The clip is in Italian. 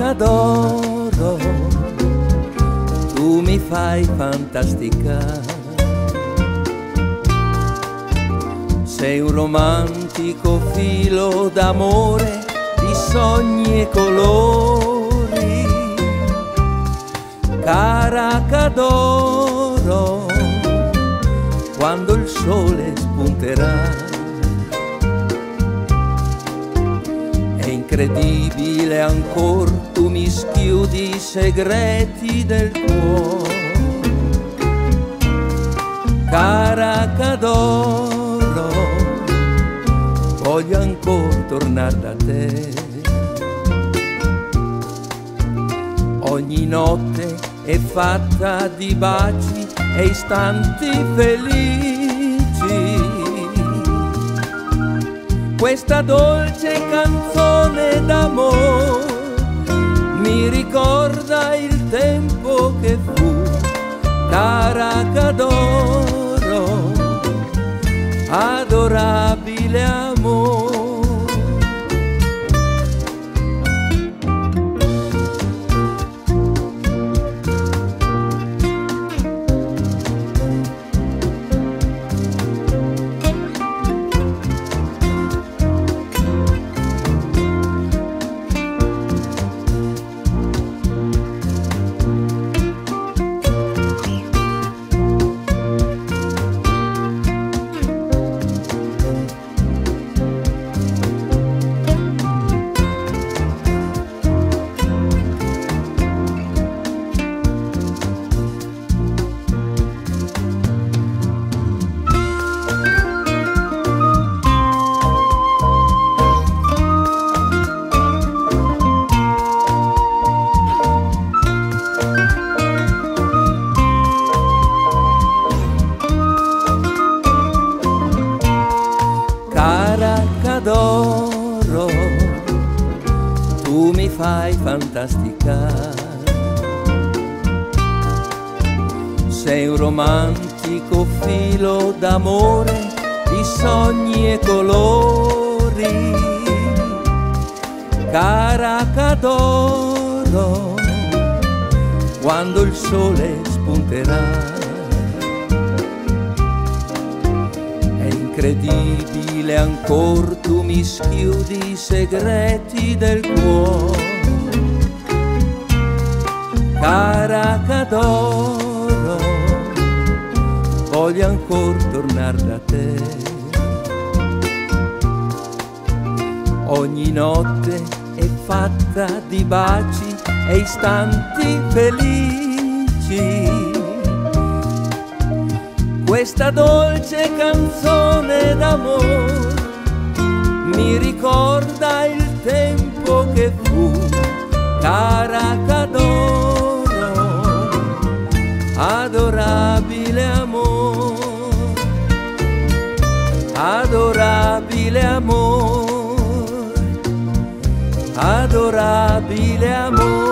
d'oro, tu mi fai fantasticare. Sei un romantico filo d'amore, di sogni e colori, Caracca d'oro, quando il sole spunterà. È incredibile ancor, tu mi schiudi i segreti del cuore. Caracca d'oro, voglio ancor tornar da te. Ogni notte è fatta di baci e istanti felici. Questa dolce canzone d'amore mi ricorda il tempo che fu. Caracca d'oro, adorabile amore. Caracca d'oro, tu mi fai fantasticare. Sei un romantico filo d'amore, di sogni e colori, Caracca d'oro, quando il sole spunterà. Incredibile ancor, tu mi schiudi i segreti del cuore. Caracca d'oro, voglio ancor tornar da te. Ogni notte è fatta di baci e istanti felici. Questa dolce canzone d'amore mi ricorda il tempo che fu. Caracca d'oro, adorabile amore, adorabile amore, adorabile amore.